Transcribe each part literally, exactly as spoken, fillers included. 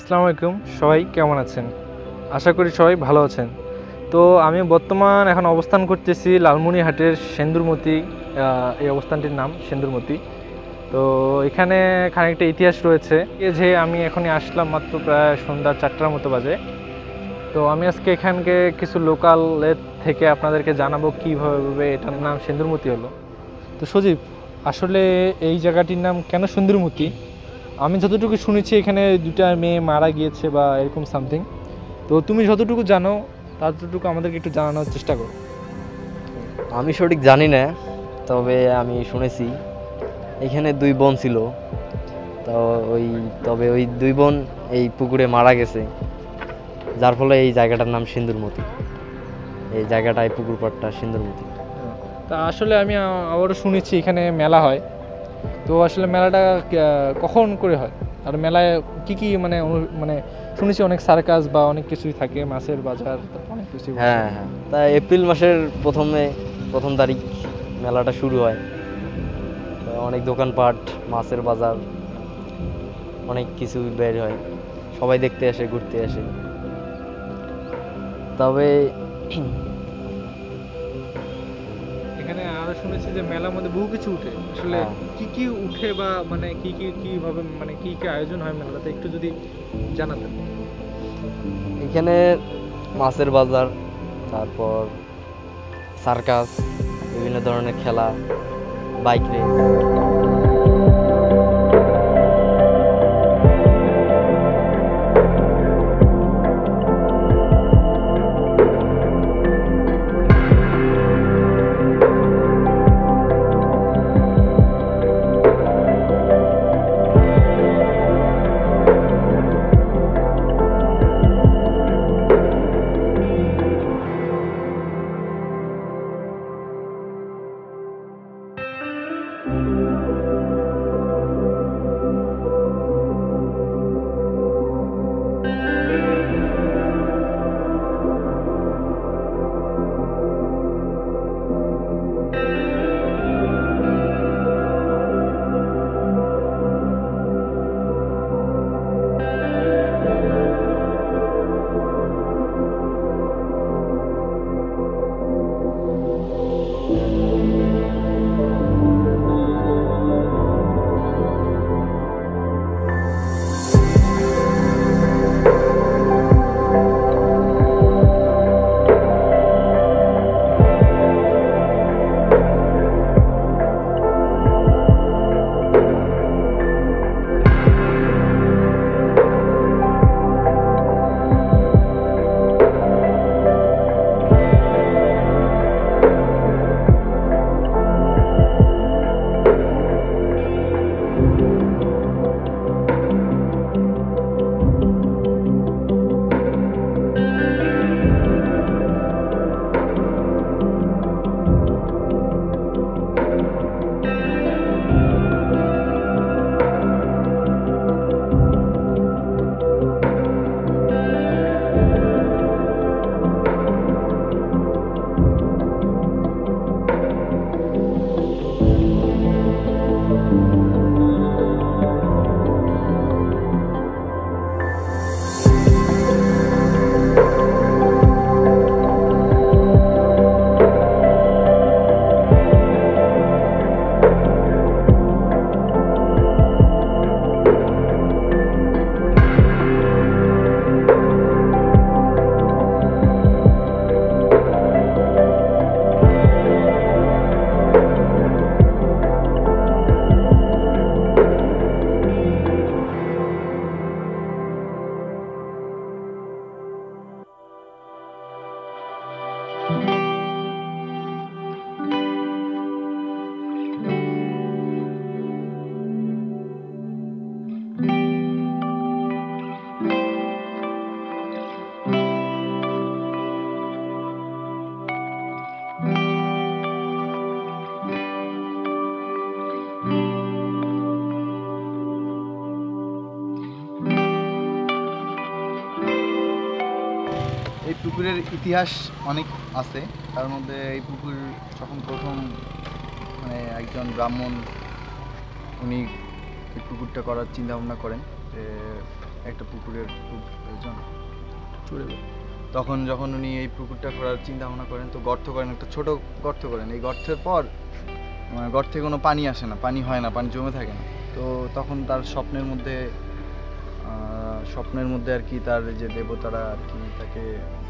আসসালামু আলাইকুম, সবাই কেমন আছেন? আশা করি সবাই ভালো আছেন। তো আমি বর্তমান এখন অবস্থান করতেছি লালমনিরহাটের সেন্দুরমতি। এই অবস্থানটির নাম সেন্দুরমতি। তো এখানে খানিকটা ইতিহাস রয়েছে। এই যে আমি এখনই আসলাম, মাত্র প্রায় সন্ধ্যা চারটার মতো বাজে। তো আমি আজকে এখানকে কিছু লোকালের থেকে আপনাদেরকে জানাবো কীভাবে এটার নাম সেন্দুরমতি হলো। তো সজীব, আসলে এই জায়গাটির নাম কেন সেন্দুরমতি? আমি যতটুকু শুনেছি এখানে দুটা মেয়ে মারা গিয়েছে বা এরকম সামথিং। তো তুমি যতটুকু জানো ততটুকু আমাদেরকে একটু জানানোর চেষ্টা করো। আমি সঠিক জানি না, তবে আমি শুনেছি এখানে দুই বোন ছিল। তো ওই তবে ওই দুই বোন এই পুকুরে মারা গেছে, যার ফলে এই জায়গাটার নাম সিন্দুরমতি। এই জায়গাটায় পুকুর পাড়টা সিন্দুরমতি। তা আসলে আমি আবারও শুনেছি এখানে মেলা হয়। তো আসলে মেলাটা কখন করে হয়, আর মেলায় কি কি মানে মানে শুনেছি অনেক সার্কাস বা অনেক কিছুই থাকে, মাছের বাজার, অনেক কিছু। হ্যাঁ হ্যাঁ তা এপ্রিল মাসের প্রথমে প্রথম তারিখ মেলাটা শুরু হয়। অনেক দোকানপাট, মাছের বাজার, অনেক কিছু বের হয়, সবাই দেখতে আসে, ঘুরতে আসে। তবে এখানে আরো শুনেছি যে মেলার মধ্যে বহু কিছু উঠে, আসলে কি কি উঠে বা মানে কি কি কিভাবে মানে কি কি আয়োজন হয় মেলাতে, একটু যদি জানাতেন। এখানে মাছের বাজার, তারপর সার্কাস, বিভিন্ন ধরনের খেলা, বাইক রেস। এই পুকুরের ইতিহাস অনেক আছে। তার মধ্যে এই পুকুর যখন প্রথম মানে একজন ব্রাহ্মণ উনি এই পুকুরটা করার চিন্তা ভাবনা করেন, যে একটা পুকুরের খুব প্রয়োজন। তখন যখন উনি এই পুকুরটা করার চিন্তা ভাবনা করেন, তো গর্ত করেন, একটা ছোট গর্ত করেন। এই গর্তের পর মানে গর্তে কোনো পানি আসে না, পানি হয় না, পানি জমে থাকে না। তো তখন তার স্বপ্নের মধ্যে আহ, স্বপ্নের মধ্যে আর কি তার যে দেবতারা আর কি তাকে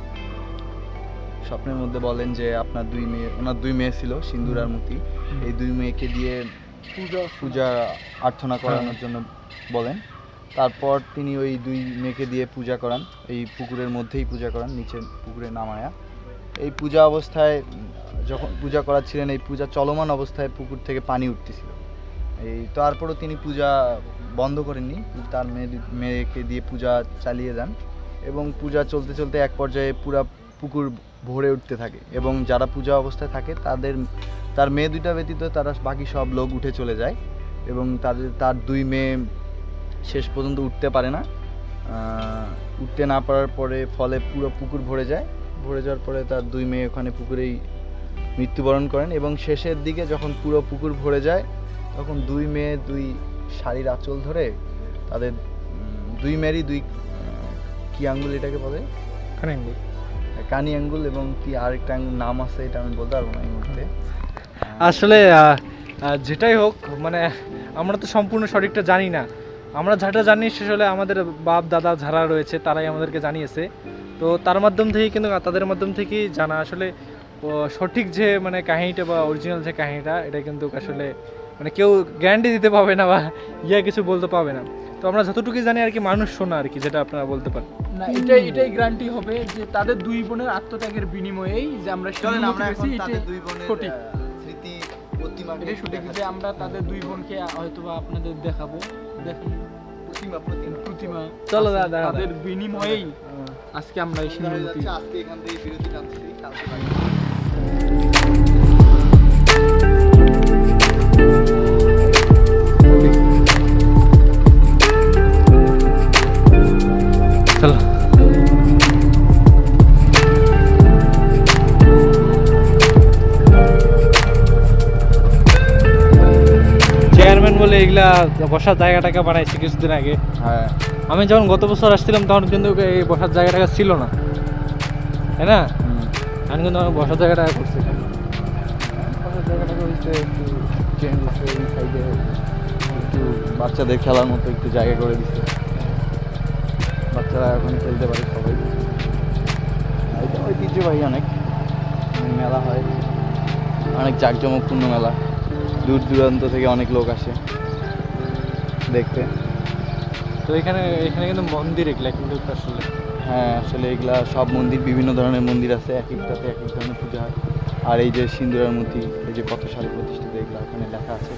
স্বপ্নের মধ্যে বলেন যে আপনার দুই মেয়ে, ওনার দুই মেয়ে ছিল সিন্দুর আর মতি, এই দুই মেয়েকে দিয়ে পূজা পূজা আর্চনা করানোর জন্য বলেন। তারপর তিনি ওই দুই মেয়েকে দিয়ে পূজা করান, এই পুকুরের মধ্যেই পূজা করান, নিচে পুকুরে নামায়া। এই পূজা অবস্থায় যখন পূজা করাচ্ছিলেন, এই পূজা চলমান অবস্থায় পুকুর থেকে পানি উঠতেছিল। এই তারপরও তিনি পূজা বন্ধ করেননি, তার মেয়ে মেয়েকে দিয়ে পূজা চালিয়ে যান এবং পূজা চলতে চলতে এক পর্যায়ে পুরা পুকুর ভরে উঠতে থাকে এবং যারা পূজা অবস্থায় থাকে তাদের, তার মেয়ে দুইটা ব্যতীত তারা বাকি সব লোক উঠে চলে যায় এবং তাদের তার দুই মেয়ে শেষ পর্যন্ত উঠতে পারে না। আহ, উঠতে না পারার পরে ফলে পুরো পুকুর ভরে যায়। ভরে যাওয়ার পরে তার দুই মেয়ে ওখানে পুকুরেই মৃত্যুবরণ করেন এবং শেষের দিকে যখন পুরো পুকুর ভরে যায় তখন দুই মেয়ে দুই শাড়ির আঁচল ধরে তাদের উম, দুই মেয়েরই দুই আহ, কি আঙ্গুল এটাকে বলে, কানে আঙ্গুল। কানি আঙ্গুল এবং কি আরেকটা আঙ্গুল নাম আছে, এটা আমি বলতে পারবো না এই মুহূর্তে। আসলে আহ, আহ, যেটাই হোক, মানে আমরা তো সম্পূর্ণ সঠিকটা জানি না। আমরা যেটা জানি শেষ হলে আমাদের বাপ দাদা যারা রয়েছে তারাই আমাদেরকে জানিয়েছে। তো তার মাধ্যম থেকেই কিন্তু তাদের মাধ্যম থেকেই জানা আসলে ও সঠিক যে মানে কাহিনীটা বা অরিজিনাল যে কাহিনীটা, এটা কিন্তু আসলে মানে কেউ গ্যারান্টি দিতে পারবে না বা ইয়া কিছু বলতে পারবে না। তো আমরা যতটুকু জানি আর কি, মানুষ শোনা আর কি, যেটা আপনারা বলতে পারেন। না, এটাই এটাই গ্যারান্টি হবে যে তাদের দুই বোনের আত্মত্যাগের বিনিময়েই যে আমরা চলেন আমরা সিন্ধুমতি এখন পেয়েছি, তাদের এটাই দুই বোনের সঠিক। আহ, স্মৃতি প্রতিমাকে এটাই সঠিক যে আমরা তাদের দুই বোনকে হয়তোবা আপনাদের দেখাবো, দেখুন প্রতিমা প্রতিমা প্রতিমা চলো আছে, দাদা, দাদা। তাদের বিনিময়েই আজকে আমরা এই দেখা সিন্ধুমতি যাচ্ছে আজকে এখান থেকে বিরতি টানছি, কালকে বাড়ি। চলো। চেয়ারম্যান বলে এগুলা বসার জায়গাটাকে বানাইছে কিছুদিন আগে। হ্যাঁ আমি যখন গত বছর আসছিলাম তখন কিন্তু এই বসার জায়গাটা ছিল না, তাই না? হুম। আমি কিন্তু আমার বসার জায়গাটা করছি। বসার জায়গাটাকে হচ্ছে একটু চেঞ্জ হচ্ছে, এই সাইডে একটু বাচ্চাদের খেলার মতো একটু জায়গা করে দিচ্ছে, বাচ্চারা এখন খেলতে পারে সবাই। এটা ঐতিহ্যবাহী অনেক মেলা হয়, অনেক জাঁকজমকপূর্ণ মেলা, দূর দূরান্ত থেকে অনেক লোক আসে দেখতে। তো এখানে এখানে কিন্তু মন্দির এগুলা কিন্তু আসলে। হ্যাঁ আসলে এগুলা সব মন্দির, বিভিন্ন ধরনের মন্দির আছে, এক একটাতে এক এক ধরনের পূজা হয়। আর এই যে সিন্দুরের মূর্তি, এই যে কত সালে প্রতিষ্ঠিত, এগুলো এখানে লেখা আছে।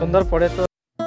সন্ধ্যার পরে তো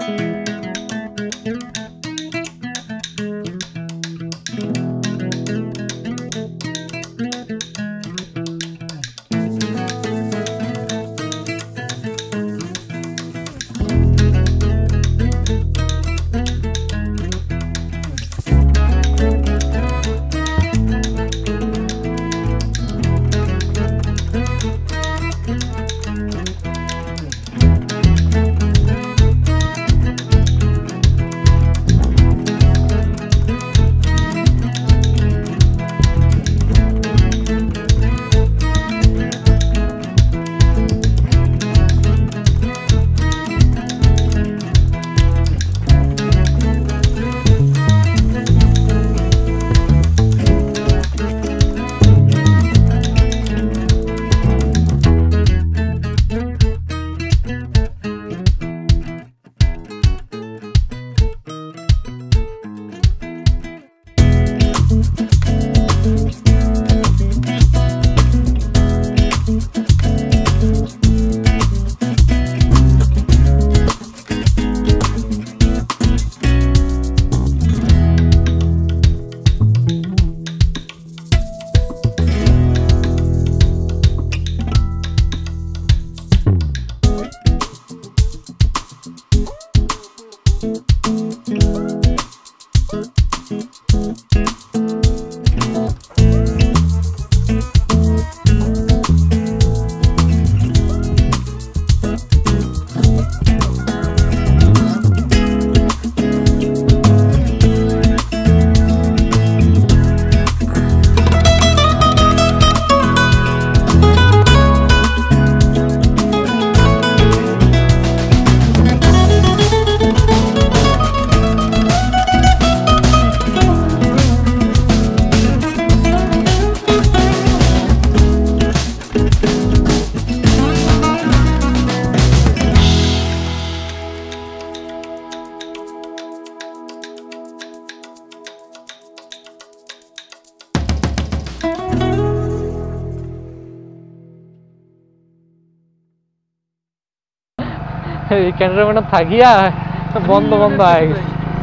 এই ক্যামেরাম্যান থাকিয়া বন্ধ বন্ধ হয়ে গেছে।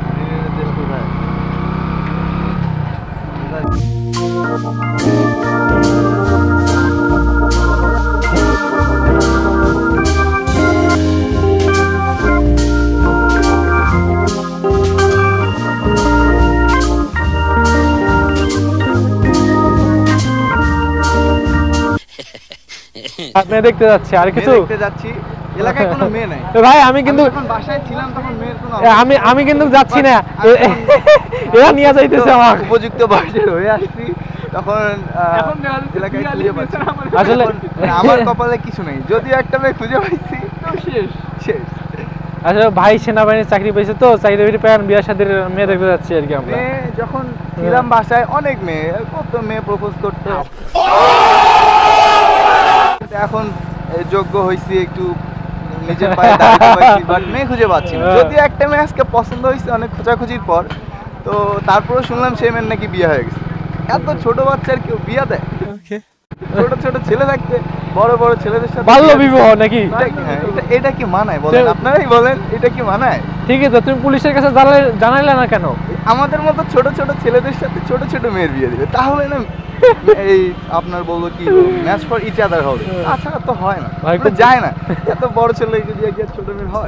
আপনি দেখতে যাচ্ছি আর কিছু দেখতে যাচ্ছি, এলাকায় কোনো মেয়ে নাই। এ ভাই আমি কিন্তু যখন বাসায় ছিলাম তখন মেয়ের কোনো এ, আমি আমি কিন্তু যাচ্ছি না, এ- এরা নিয়ে যাইতেছে আমার। উপযুক্ত বয়সের হয়ে আসছি তখন আহ, এখন দেখা যাচ্ছে এলাকায় বিড়াল খুঁজে নিয়ে পাচ্ছি বেচারা না। আমার আসলে এখন আমার কপালে কিছু নেই, যদিও একটা মেয়ে খুঁজে পাইছি তো শেষ। শেষ। আসলে ভাই সেনাবাহিনীর চাকরি পেয়েছে তো চাকরি বাকরি পেয়ে বিয়ে শাদীর মেয়ে দেখতে যাচ্ছি আর কি আমরা। মেয়ে যখন ছিলাম বাসায় অনেক মেয়ে, কত মেয়ে প্রপোজ করতো। এখন এই যোগ্য হয়েছি, একটু নিজের পায়ে দাঁড়াতে পারছি, বাট মেয়ে খুঁজে পাচ্ছি না। যদিও একটা মেয়ে আজকে পছন্দ হয়েছে অনেক খোঁজাখুঁজির পর, তো তারপরেও শুনলাম সেই মেয়ের নাকি বিয়ে হয়ে গেছে। এত ছোট বাচ্চার কেউ বিয়ে দেয়? ছোট ছোট ছেলে থাকতে বড় বড় ছেলেদের সাথে বাল্য বিয়ে বিবাহ নাকি? এটা কি- হ্যাঁ, এটা- এটা কি মানায় বলেন? তো- আপনারাই বলেন, এটা কি মানায়? ঠিক আছে, তুমি পুলিশের কাছে জানালে জানাইলে না কেন? আমাদের মতো ছোট ছোট ছেলেদের সাথে ছোট ছোট মেয়ের বিয়ে দিবে, তাহলে না এই আপনার বলবো কি ম্যাচ ফর ইচ আদার হবে, তাছাড়া তো হয় না, ভাই, মানে যায় না। এত বড় ছেলে যদি একজন ছোট মেয়ের হয়।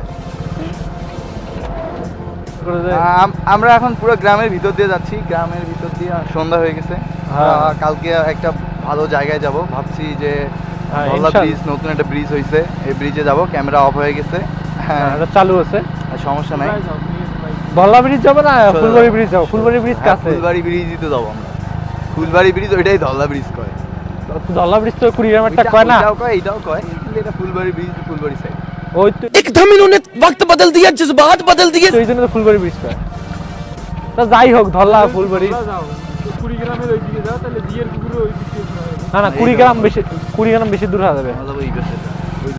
আম- আমরা এখন পুরো গ্রামের ভিতর দিয়ে যাচ্ছি, গ্রামের ভিতর দিয়ে সন্ধ্যা হয়ে গেছে। হ্যাঁ। আহ, কালকে একটা ভালো জায়গায় যাব, ভাবছি যে হ্যাঁ, ধল্লা ইনশাল্লাহ। ব্রিজ, নতুন একটা ব্রিজ হয়েছে, এই ব্রিজে যাব। ক্যামেরা অফ হয়ে গেছে, হ্যাঁ হ্যাঁ, এটা চালু আছে। আর সমস্যা নাই। ধল্লা ব্রিজ যাবে না চলো। ফুলবাড়ি ব্রিজ যাবো? ফুলবাড়ি ব্রিজ হ্যাঁ, কাছে। ফুলবাড়ি ব্রিজই তো যাবো আমরা। ফুলবাড়ি ব্রিজ ওইটাই ধল্লা ব্রিজ কয়। ধল্লা ব্রিজ তো কুড়িগ্রামেরটা ওইটা- কয় না? ওইটাও কয়, এইটাও কয়, কিন্তু এটা ফুলবাড়ি ব্রিজ, ফুলবাড়ি সাইড। ওই তো एकदम इन्होंने वक्त बदल दिया जज्बात बदल दिए তো এই জন্য তো ফুলবাড়ি ব্রিজ কয়। তা যাই হোক, ধল্লা ফুলবাড়ি তোমরা যাও, কুড়িগ্রামের ওই দিকে যাও, তাহলে বিয়ের কুকুরে ওই দিকে ঘোরা হবে। না না এই কুড়িগ্রাম যাবো। বেশি কুড়িগ্রাম বেশি দূর হয়ে যাবে। আমরা যাবো এই পাশে।